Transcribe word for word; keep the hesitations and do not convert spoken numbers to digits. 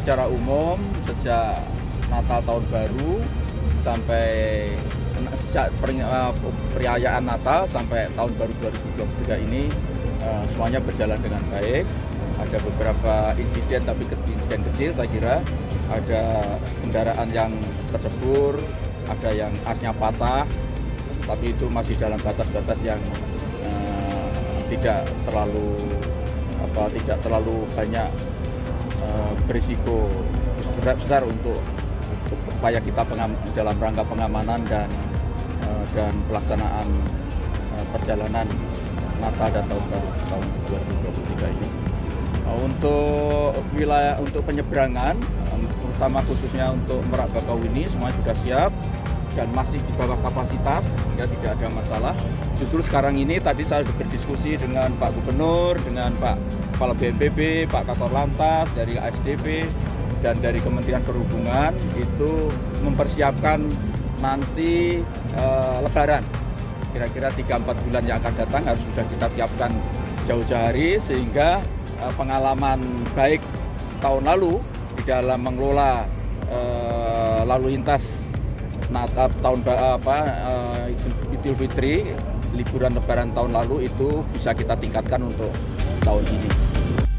secara umum sejak Natal Tahun Baru sampai sejak perayaan Natal sampai Tahun Baru dua ribu dua puluh tiga ini uh, semuanya berjalan dengan baik. Ada beberapa insiden, tapi insiden kecil saya kira. Ada kendaraan yang tercebur, ada yang asnya patah, tapi itu masih dalam batas-batas yang uh, tidak terlalu apa tidak terlalu banyak uh, berisiko besar untuk upaya kita pengam, dalam rangka pengamanan dan uh, dan pelaksanaan uh, perjalanan Natal dan Tahun Baru tahun dua ribu dua puluh tiga ini. Uh, untuk wilayah untuk penyeberangan, um, terutama khususnya untuk Merak Bakauheni, semua sudah siap dan masih di bawah kapasitas sehingga tidak ada masalah. Justru sekarang ini tadi saya sudah berdiskusi dengan Pak Gubernur, dengan Pak Kepala B N P B, Pak Kakor Lantas dari A S D P dan dari Kementerian Perhubungan itu mempersiapkan nanti eh, Lebaran. Kira-kira tiga sampai empat bulan yang akan datang harus sudah kita siapkan jauh-jauh hari sehingga eh, pengalaman baik tahun lalu di dalam mengelola eh, lalu lintas Natal tahun apa uh, Idul Fitri, liburan Lebaran tahun lalu itu bisa kita tingkatkan untuk tahun ini.